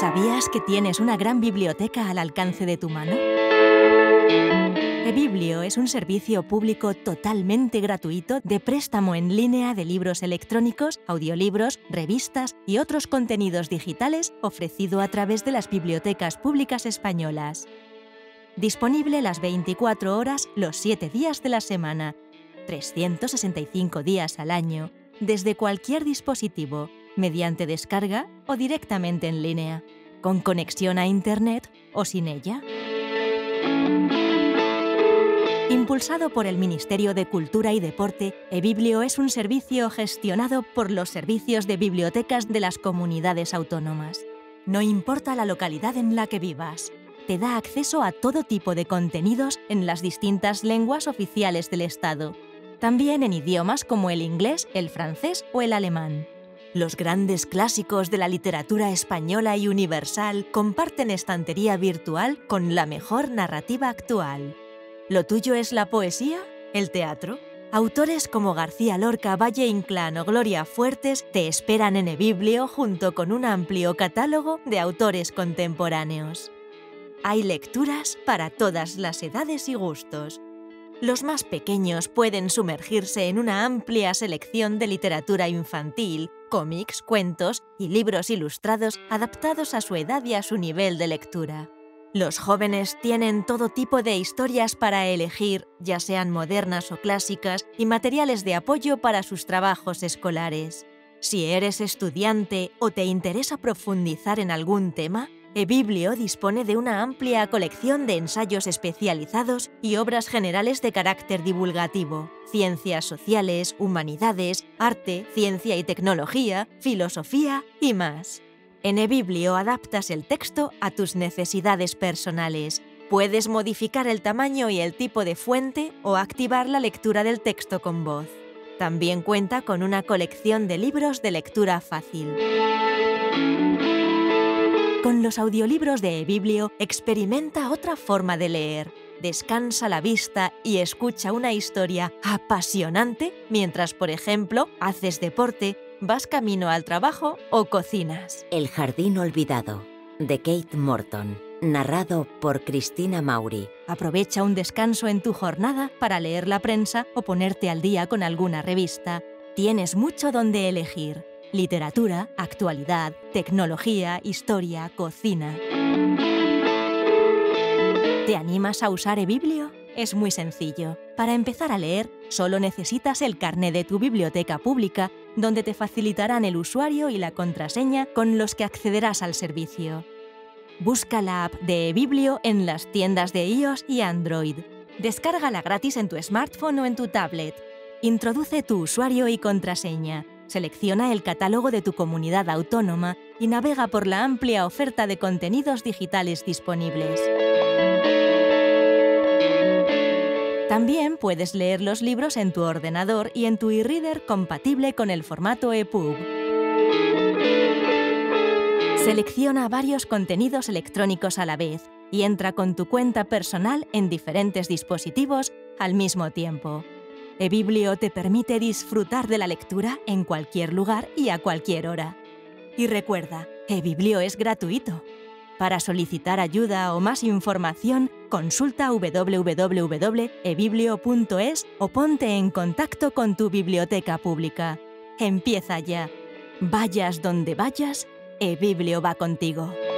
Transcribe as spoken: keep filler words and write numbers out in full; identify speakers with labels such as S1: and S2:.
S1: ¿Sabías que tienes una gran biblioteca al alcance de tu mano? eBiblio es un servicio público totalmente gratuito de préstamo en línea de libros electrónicos, audiolibros, revistas y otros contenidos digitales ofrecido a través de las bibliotecas públicas españolas. Disponible las veinticuatro horas, los siete días de la semana, trescientos sesenta y cinco días al año, desde cualquier dispositivo, mediante descarga o directamente en línea, con conexión a Internet o sin ella. Impulsado por el Ministerio de Cultura y Deporte, eBiblio es un servicio gestionado por los servicios de bibliotecas de las comunidades autónomas. No importa la localidad en la que vivas, te da acceso a todo tipo de contenidos en las distintas lenguas oficiales del Estado, también en idiomas como el inglés, el francés o el alemán. Los grandes clásicos de la literatura española y universal comparten estantería virtual con la mejor narrativa actual. ¿Lo tuyo es la poesía? ¿El teatro? Autores como García Lorca, Valle Inclán o Gloria Fuertes te esperan en eBiblio junto con un amplio catálogo de autores contemporáneos. Hay lecturas para todas las edades y gustos. Los más pequeños pueden sumergirse en una amplia selección de literatura infantil, cómics, cuentos y libros ilustrados adaptados a su edad y a su nivel de lectura. Los jóvenes tienen todo tipo de historias para elegir, ya sean modernas o clásicas, y materiales de apoyo para sus trabajos escolares. Si eres estudiante o te interesa profundizar en algún tema, eBiblio dispone de una amplia colección de ensayos especializados y obras generales de carácter divulgativo, ciencias sociales, humanidades, arte, ciencia y tecnología, filosofía y más. En eBiblio adaptas el texto a tus necesidades personales. Puedes modificar el tamaño y el tipo de fuente o activar la lectura del texto con voz. También cuenta con una colección de libros de lectura fácil. Con los audiolibros de eBiblio, experimenta otra forma de leer. Descansa la vista y escucha una historia apasionante mientras, por ejemplo, haces deporte, vas camino al trabajo o cocinas.
S2: El jardín olvidado, de Kate Morton, narrado por Cristina Mauri.
S1: Aprovecha un descanso en tu jornada para leer la prensa o ponerte al día con alguna revista. Tienes mucho donde elegir. Literatura, actualidad, tecnología, historia, cocina. ¿Te animas a usar eBiblio? Es muy sencillo. Para empezar a leer, solo necesitas el carné de tu biblioteca pública, donde te facilitarán el usuario y la contraseña con los que accederás al servicio. Busca la app de eBiblio en las tiendas de iOS y Android. Descárgala gratis en tu smartphone o en tu tablet. Introduce tu usuario y contraseña. Selecciona el catálogo de tu comunidad autónoma y navega por la amplia oferta de contenidos digitales disponibles. También puedes leer los libros en tu ordenador y en tu e-reader compatible con el formato EPUB. Selecciona varios contenidos electrónicos a la vez y entra con tu cuenta personal en diferentes dispositivos al mismo tiempo. eBiblio te permite disfrutar de la lectura en cualquier lugar y a cualquier hora. Y recuerda, eBiblio es gratuito. Para solicitar ayuda o más información, consulta doble u doble u doble u punto ebiblio punto es o ponte en contacto con tu biblioteca pública. Empieza ya. Vayas donde vayas, eBiblio va contigo.